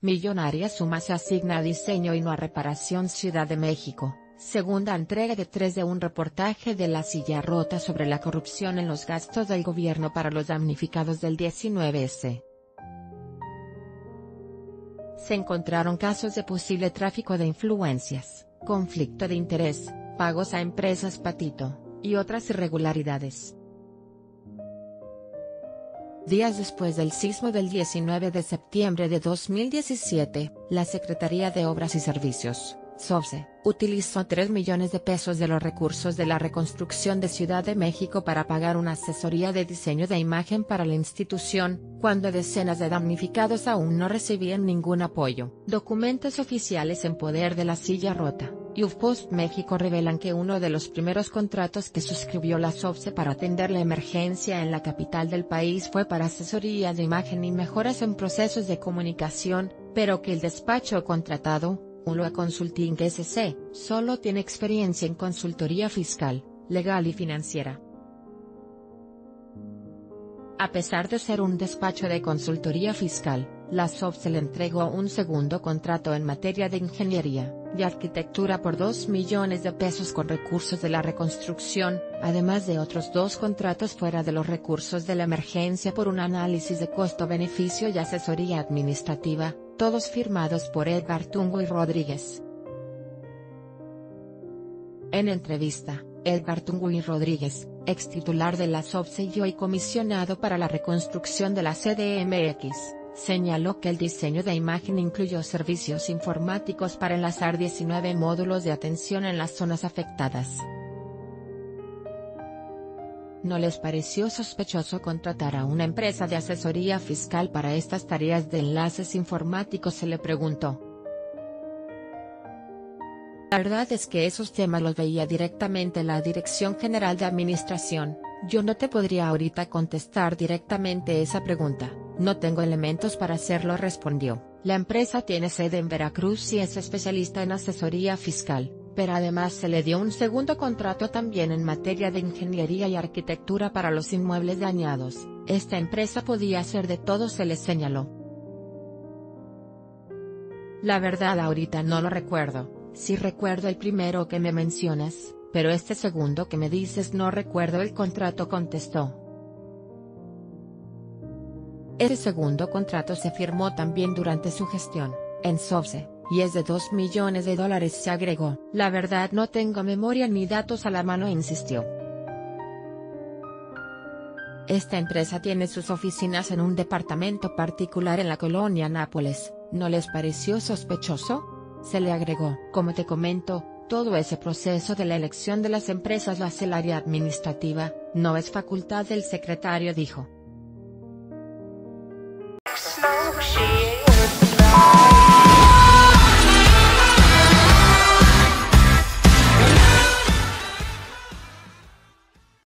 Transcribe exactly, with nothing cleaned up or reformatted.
Millonaria suma se asigna a diseño y no a reparación Ciudad de México. Segunda entrega de tres de un reportaje de La Silla Rota sobre la corrupción en los gastos del gobierno para los damnificados del diecinueve ese. Se encontraron casos de posible tráfico de influencias, conflicto de interés, pagos a empresas patito, y otras irregularidades. Días después del sismo del diecinueve de septiembre de dos mil diecisiete, la Secretaría de Obras y Servicios, SOBSE, utilizó tres millones de pesos de los recursos de la reconstrucción de Ciudad de México para pagar una asesoría de diseño de imagen para la institución, cuando decenas de damnificados aún no recibían ningún apoyo. Documentos oficiales en poder de La Silla Rota y UFPOST México revelan que uno de los primeros contratos que suscribió la SOBSE para atender la emergencia en la capital del país fue para asesoría de imagen y mejoras en procesos de comunicación, pero que el despacho contratado, Ulloa Consulting S C, solo tiene experiencia en consultoría fiscal, legal y financiera. A pesar de ser un despacho de consultoría fiscal, la SOBSE le entregó un segundo contrato en materia de ingeniería y arquitectura por dos millones de pesos con recursos de la reconstrucción, además de otros dos contratos fuera de los recursos de la emergencia por un análisis de costo-beneficio y asesoría administrativa, todos firmados por Edgar Tungui Rodríguez. En entrevista, Edgar Tungui Rodríguez, ex titular de la SOBSE y hoy comisionado para la reconstrucción de la C D M X, señaló que el diseño de imagen incluyó servicios informáticos para enlazar diecinueve módulos de atención en las zonas afectadas. ¿No les pareció sospechoso contratar a una empresa de asesoría fiscal para estas tareas de enlaces informáticos?, se le preguntó. La verdad es que esos temas los veía directamente la Dirección General de Administración, yo no te podría ahorita contestar directamente esa pregunta, no tengo elementos para hacerlo, respondió. La empresa tiene sede en Veracruz y es especialista en asesoría fiscal, pero además se le dio un segundo contrato también en materia de ingeniería y arquitectura para los inmuebles dañados. Esta empresa podía hacer de todo, se le señaló. La verdad ahorita no lo recuerdo, sí recuerdo el primero que me mencionas, pero este segundo que me dices no recuerdo el contrato, contestó. Ese segundo contrato se firmó también durante su gestión, en SOBSE, y es de dos millones de dólares, se agregó. La verdad no tengo memoria ni datos a la mano, insistió. Esta empresa tiene sus oficinas en un departamento particular en la colonia Nápoles, ¿no les pareció sospechoso?, se le agregó. Como te comento, todo ese proceso de la elección de las empresas lo hace el área administrativa, no es facultad del secretario, dijo.